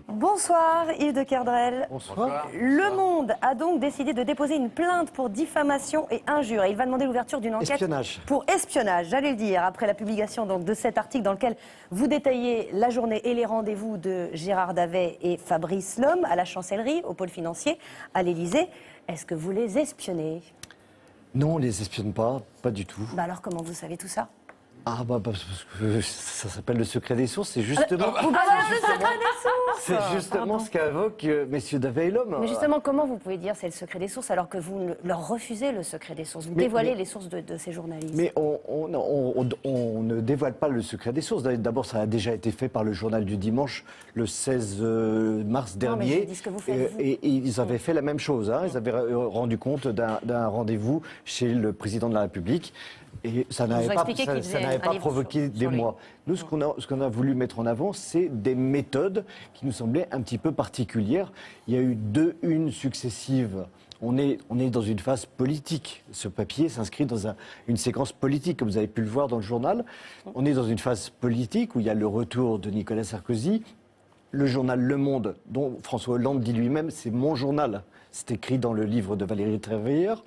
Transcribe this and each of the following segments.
Bonsoir Yves de Kerdrel. Bonsoir. Le Monde a donc décidé de déposer une plainte pour diffamation et injure. Et il va demander l'ouverture d'une enquête pour espionnage, j'allais le dire, après la publication donc, de cet article dans lequel vous détaillez la journée et les rendez-vous de Gérard Davet et Fabrice Lhomme à la Chancellerie, au pôle financier, à l'Élysée. Est-ce que vous les espionnez? Non, on ne les espionne pas, pas du tout. Bah alors comment vous savez tout ça? Ah parce que ça s'appelle le secret des sources, c'est justement... Vous balancez le secret des sources. C'est justement ce qu'invoquent messieurs Davet et Lhomme. Mais justement, comment vous pouvez dire c'est le secret des sources alors que vous leur refusez le secret des sources? Vous dévoilez les sources de ces journalistes. Mais on ne dévoile pas le secret des sources. D'abord, ça a déjà été fait par le journal du dimanche, le 16 mars dernier. Non, mais je dis ce que vous faites, vous. Et ils avaient fait la même chose. Hein. Ils avaient rendu compte d'un rendez-vous chez le président de la République. Et ça n'avait pas provoqué des mois. Nous, ce qu'on a voulu mettre en avant, c'est des méthodes qui nous semblaient un petit peu particulières. Il y a eu 2 unes successives. On est dans une phase politique. Ce papier s'inscrit dans une séquence politique, comme vous avez pu le voir dans le journal. On est dans une phase politique où il y a le retour de Nicolas Sarkozy. Le journal Le Monde, dont François Hollande dit lui-même, c'est mon journal. C'est écrit dans le livre de Valérie Trierweiler.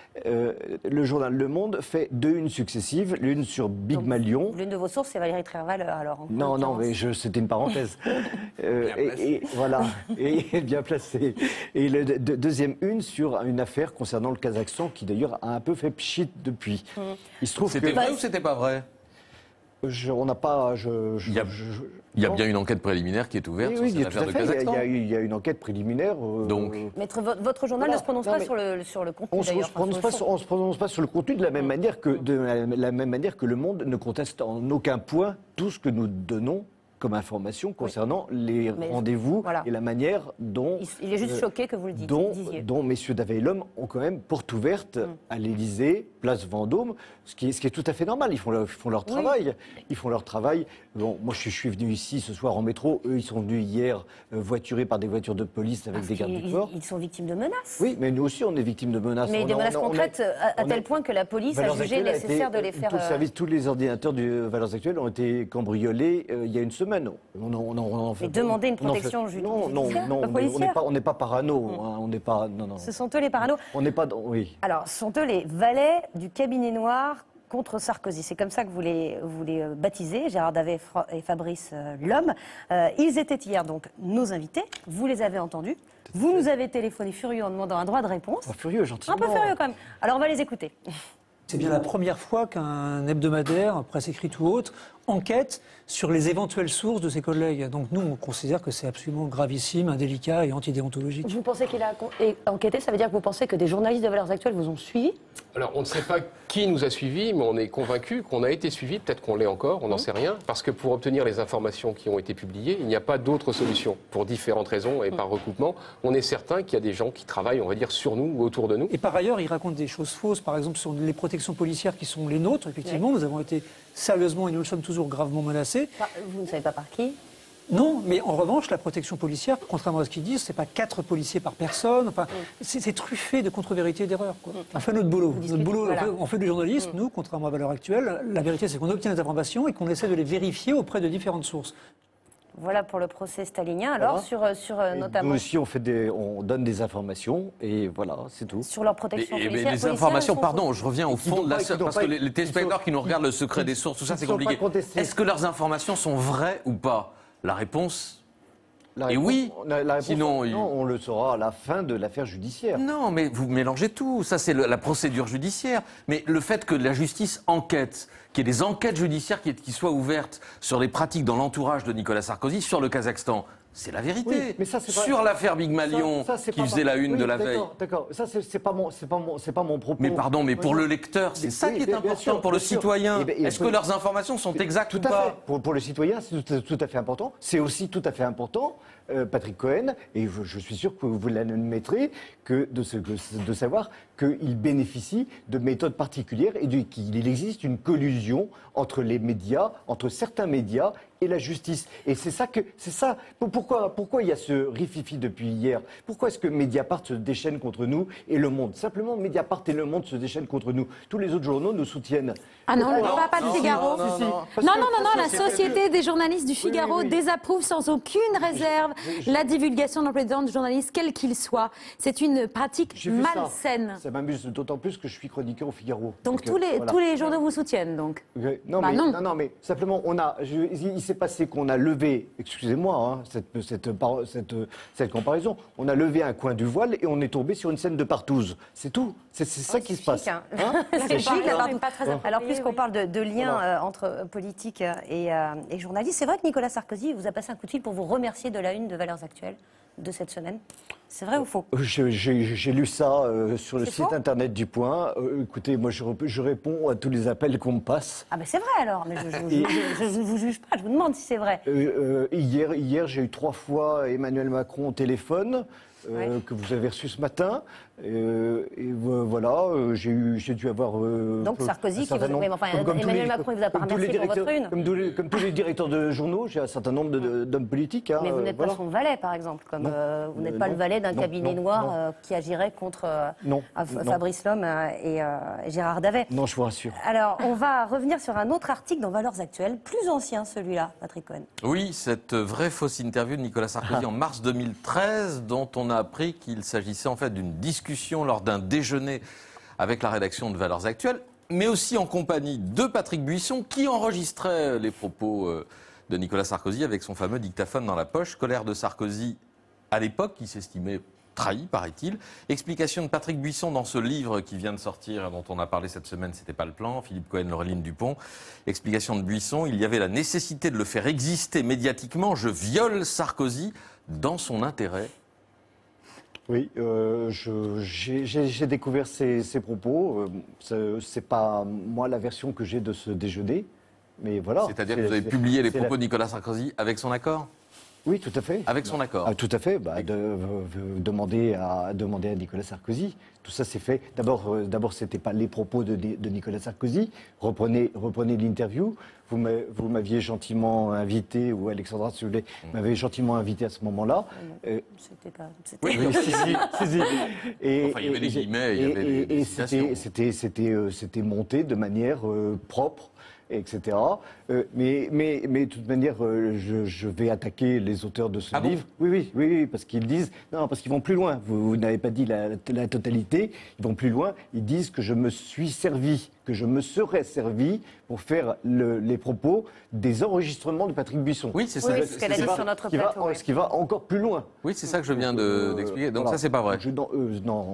Le journal Le Monde fait 2 unes successives, l'une sur Big Malion. L'une de vos sources, c'est Valérie Trierweiler, alors. Non, mais c'était une parenthèse. Et voilà, et bien placé. Et le deuxième une sur une affaire concernant le Kazakhstan, qui d'ailleurs a un peu fait pchit depuis. Il se trouve c'était vrai ou c'était pas vrai? On n'a pas. Il y a bien une enquête préliminaire qui est ouverte sur cette affaire de Kazakhstan. Il y a une enquête préliminaire. Donc. Maître, votre journal ne se prononce pas sur le contenu. On ne se prononce pas sur le contenu de la même manière que Le Monde ne conteste en aucun point tout ce que nous donnons comme information concernant les rendez-vous et la manière dont... Il est juste choqué que vous le disiez. Dont messieurs Davet et Lhomme ont quand même porte ouverte à l'Élysée, place Vendôme, ce qui est tout à fait normal. Ils font leur travail. Ils font leur travail. Bon, moi, je suis venu ici ce soir en métro. Eux, ils sont venus hier voiturés par des voitures de police avec des gardes du corps. Ils sont victimes de menaces. Oui, mais nous aussi, on est victimes de menaces. Mais des menaces concrètes à tel point que la police a jugé nécessaire de les faire... Tous les ordinateurs du Valeurs Actuelles ont été cambriolés il y a une semaine. Mais demander une protection judiciaire. Non, on n'est pas parano. On n'est pas. Non. Ce sont eux les paranos. On n'est pas. Oui. Alors, ce sont eux les valets du cabinet noir contre Sarkozy. C'est comme ça que vous les baptisez, Gérard Davet et Fabrice Lhomme. Ils étaient hier donc nos invités. Vous les avez entendus. Vous nous avez téléphoné furieux en demandant un droit de réponse. Furieux, gentiment. Un peu furieux quand même. Alors on va les écouter. C'est bien la première fois qu'un hebdomadaire, presse écrite ou autre, enquête sur les éventuelles sources de ses collègues. Donc nous, on considère que c'est absolument gravissime, indélicat et antidéontologique. Vous pensez qu'il a enquêté? Ça veut dire que vous pensez que des journalistes de Valeurs Actuelles vous ont suivi? Alors, on ne sait pas qui nous a suivis, mais on est convaincu qu'on a été suivis, peut-être qu'on l'est encore, on n'en sait rien, parce que pour obtenir les informations qui ont été publiées, il n'y a pas d'autre solution, pour différentes raisons et par recoupement. On est certain qu'il y a des gens qui travaillent, on va dire, sur nous ou autour de nous. Et par ailleurs, il raconte des choses fausses, par exemple sur les protections policières qui sont les nôtres. Effectivement, nous avons été sérieusement et nous le sommes toujours gravement menacés. Vous ne savez pas par qui? Non, mais en revanche, la protection policière, contrairement à ce qu'ils disent, c'est pas 4 policiers par personne. Enfin, c'est truffé de contre-vérités et d'erreurs. Enfin, notre boulot. On fait du journalisme, nous, contrairement à Valeurs Actuelles. La vérité, c'est qu'on obtient des informations et qu'on essaie de les vérifier auprès de différentes sources. Voilà pour le procès stalinien. Alors, sur notamment... Nous aussi, on donne des informations et voilà, c'est tout. Sur leur protection policière. Les informations, pardon, je reviens au fond de la... Parce que les téléspectateurs qui nous regardent, le secret des sources, tout ça, c'est compliqué. Est-ce que leurs informations sont vraies ou pas? La réponse est oui. Sinon, non, on le saura à la fin de l'affaire judiciaire. Non, mais vous mélangez tout. Ça, c'est la procédure judiciaire. Mais le fait que la justice enquête, qu'il y ait des enquêtes judiciaires qui soient ouvertes sur les pratiques dans l'entourage de Nicolas Sarkozy, sur le Kazakhstan, c'est la vérité. Oui, mais ça, sur l'affaire Big Malion, qui faisait la une de la veille. D'accord. Ça, c'est pas mon propos. Mais pardon, mais pour le lecteur, c'est ça qui est important, pour le citoyen. Est-ce que leurs informations sont exactes ou pas? Pour le citoyen, c'est tout à fait important. C'est aussi tout à fait important, Patrick Cohen, et je suis sûr que vous l'admettrez, de savoir qu'il bénéficie de méthodes particulières et qu'il existe une collusion entre les médias, entre certains médias et la justice. Et c'est ça. Pourquoi il y a ce rififi depuis hier? Pourquoi est-ce que Mediapart se déchaîne contre nous et Le Monde? Simplement, Mediapart et Le Monde se déchaînent contre nous. Tous les autres journaux nous soutiennent. Ah non, pas le Figaro. Non, la Société des journalistes du Figaro désapprouve sans aucune réserve la divulgation d'un président de journaliste, quel qu'il soit. C'est une pratique malsaine. Ça m'amuse d'autant plus que je suis chroniqueur au Figaro. Donc tous les journaux vous soutiennent, donc? Non, mais simplement, il s'est passé qu'on a levé, excusez-moi, cette comparaison, on a levé un coin du voile et on est tombé sur une scène de partouze. C'est tout. C'est ça qui se passe. C'est chic, alors puisqu'on parle de liens entre politique et journalistes, c'est vrai que Nicolas Sarkozy vous a passé un coup de fil pour vous remercier de la une de Valeurs Actuelles de cette semaine. C'est vrai ou faux? J'ai lu ça sur le site internet du Point. Écoutez, moi je réponds à tous les appels qu'on me passe. Ah ben c'est vrai alors, mais je ne vous juge pas, je vous demande si c'est vrai. Hier j'ai eu 3 fois Emmanuel Macron au téléphone. Que vous avez reçu ce matin. Voilà, j'ai dû avoir... Donc Sarkozy, Emmanuel Macron, il vous a pas remercié pour votre une. Comme tous les directeurs de journaux, j'ai un certain nombre d'hommes politiques. Mais vous n'êtes pas son valet, par exemple. Vous n'êtes pas le valet d'un cabinet noir qui agirait contre Fabrice Lhomme et Gérard Davet. Non, je vous rassure. Alors, on va revenir sur un autre article dans Valeurs Actuelles, plus ancien celui-là, Patrick Cohen. Oui, cette vraie fausse interview de Nicolas Sarkozy en mars 2013, dont on a appris qu'il s'agissait en fait d'une discussion lors d'un déjeuner avec la rédaction de Valeurs Actuelles, mais aussi en compagnie de Patrick Buisson, qui enregistrait les propos de Nicolas Sarkozy avec son fameux dictaphone dans la poche. Colère de Sarkozy à l'époque, qui s'estimait trahi, paraît-il. Explication de Patrick Buisson dans ce livre qui vient de sortir, dont on a parlé cette semaine, c'était pas le plan, Philippe Cohen, Laureline Dupont. Explication de Buisson, il y avait la nécessité de le faire exister médiatiquement. Je viole Sarkozy dans son intérêt. Oui, j'ai découvert ces propos. C'est pas moi la version que j'ai de ce déjeuner, mais voilà. C'est-à-dire que vous avez publié les propos de Nicolas Sarkozy avec son accord? Oui, tout à fait. Avec son accord. Tout à fait. Demander à Nicolas Sarkozy. Tout ça s'est fait. D'abord, c'était pas les propos de Nicolas Sarkozy. Reprenez l'interview. Vous m'aviez gentiment invité, ou Alexandra, si vous voulez, m'avait gentiment invité à ce moment-là. C'était pas. Oui, si. Et, enfin, il y avait les guillemets, il y avait les citations. C'était monté de manière propre, etc. Mais de toute manière, je vais attaquer les auteurs de ce livre. Bon Oui, parce qu'ils disent... Non, parce qu'ils vont plus loin. Vous n'avez pas dit la totalité. Ils vont plus loin. Ils disent que je me suis servi, que je me serais servi pour faire les propos des enregistrements de Patrick Buisson. Oui, c'est ça. Ce qu'elle a dit sur notre plateau. Ce qui va encore plus loin. Oui, c'est ça que je viens d'expliquer. Donc voilà. Ça, c'est pas vrai. Non,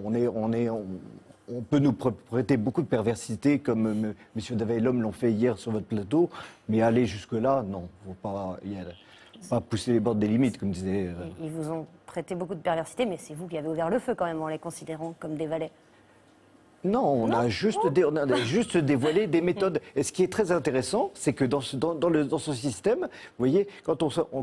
on peut nous prêter beaucoup de perversité, comme M. Davet et l'homme l'ont fait hier sur votre plateau, mais aller jusque-là, non. Il ne faut pas pousser les bords des limites, comme disait... Ils vous ont prêté beaucoup de perversité, mais c'est vous qui avez ouvert le feu quand même en les considérant comme des valets. Non, on a juste dévoilé des méthodes. Et ce qui est très intéressant, c'est que dans ce système, vous voyez, quand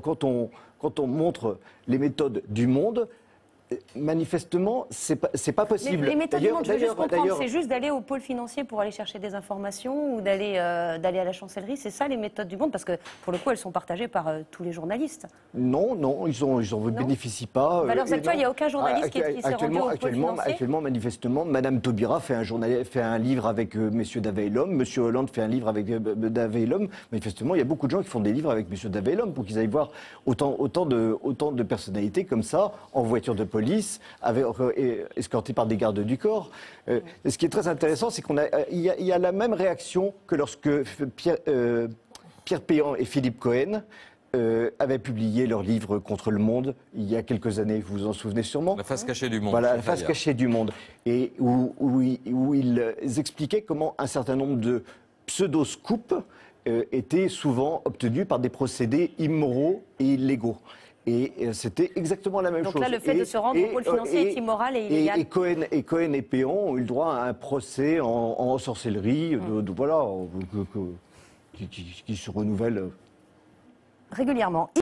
on montre les méthodes du Monde, manifestement, c'est pas possible. Les méthodes du Monde, je veux juste comprendre, c'est juste d'aller au pôle financier pour aller chercher des informations ou d'aller à la chancellerie, c'est ça les méthodes du Monde? Parce que pour le coup, elles sont partagées par tous les journalistes. Non, ils ne bénéficient pas. Valeurs Actuelles, il n'y a aucun journaliste qui s'est rendu au pôle financier. Actuellement, manifestement, Madame Taubira fait un livre avec Messieurs Davet et l'homme, Monsieur Hollande fait un livre avec Davet et l'homme. Manifestement, il y a beaucoup de gens qui font des livres avec Monsieur Davet et l'homme pour qu'ils aillent voir autant de personnalités comme ça en voiture de police, escortés par des gardes du corps. Ce qui est très intéressant, c'est qu'il y a la même réaction que lorsque Pierre Péan et Philippe Cohen avaient publié leur livre contre le monde il y a quelques années. Vous vous en souvenez sûrement? La face cachée du monde. Voilà, la face cachée du monde. Et où ils expliquaient comment un certain nombre de pseudo-scoops étaient souvent obtenus par des procédés immoraux et illégaux. Et c'était exactement la même chose. Donc là, le fait de se rendre au pôle financier est immoral et illégal. Et Cohen et Péan ont eu le droit à un procès en sorcellerie, voilà, qui se renouvelle régulièrement.